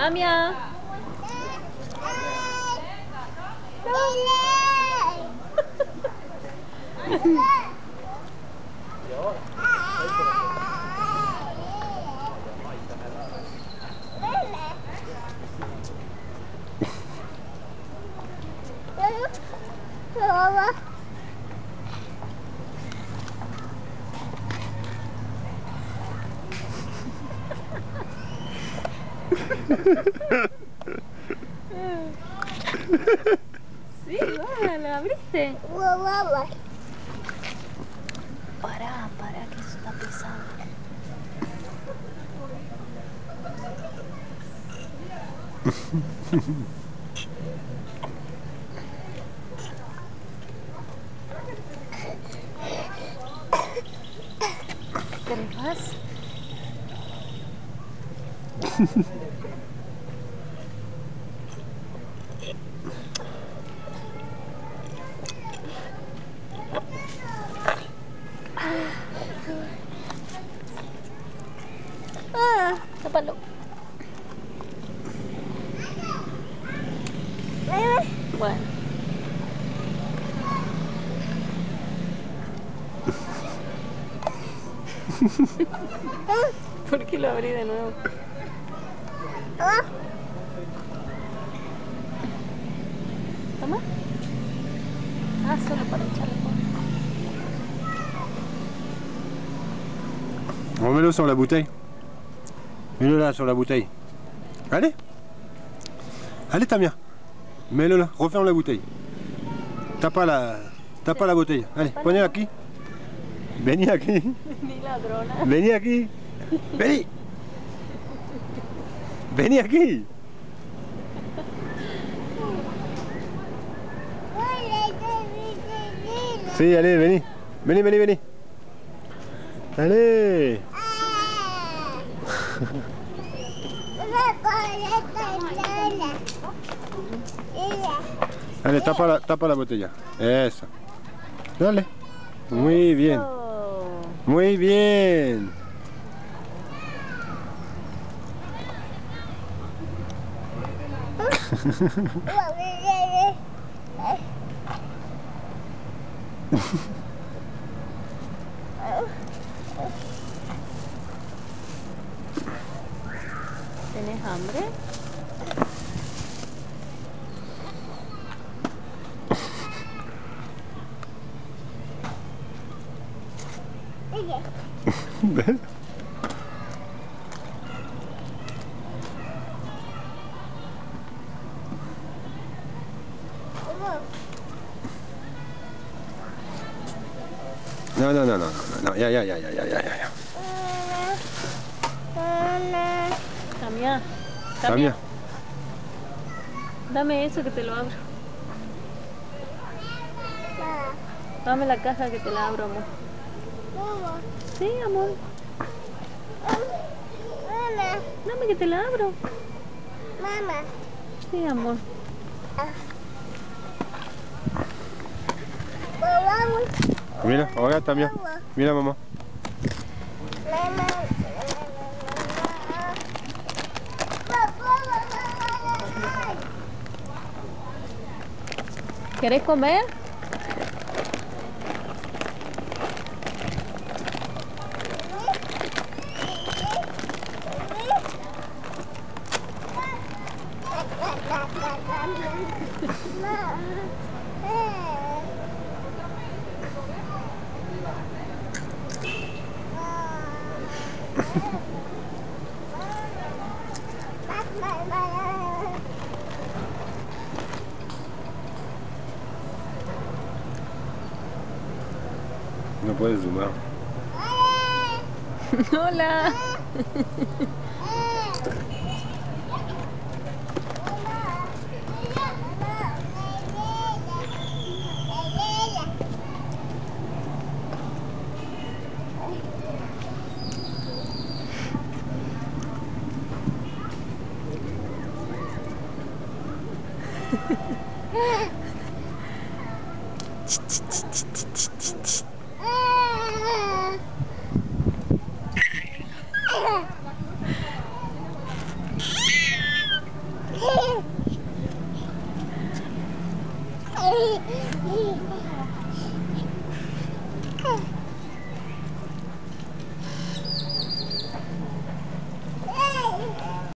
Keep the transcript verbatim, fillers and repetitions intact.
Tamia. Sí, va, la abriste. Pará, pará, que eso está pesado. ¿Qué vas? Ah, tápalo. Bueno. ¿Por qué lo abrí de nuevo? ¿Toma? Ah, solo para echarle polvo. Remets-le sur la bouteille. Mets-le là sur la bouteille. Allez. Allez Tamia. Mets-le là. Referme la bouteille. Tapa la, tapa la botella. Allez, ponez aquí. Vení aquí. Ni ladrona. Vení aquí. Vení. Vení aquí. Sí, allez, vení. Vení, vení, vení. Allez. Allez, tapa la, tapa la botella. Eso. Dale. Muy bien. Muy bien. ¿Tienes hambre? ¿Ves? No, no, no, no, no, no, ya, ya, ya, ya, ya, ya, ya. Tamia. Tamia. Dame eso que te lo abro. Dame la caja que te la abro, amor. Sí, amor. Dame que te la abro. Mamá. Sí, amor. Mira, regarde Tamia. Mira mamá. ¿Querés comer? No puedes zoomar. Hola.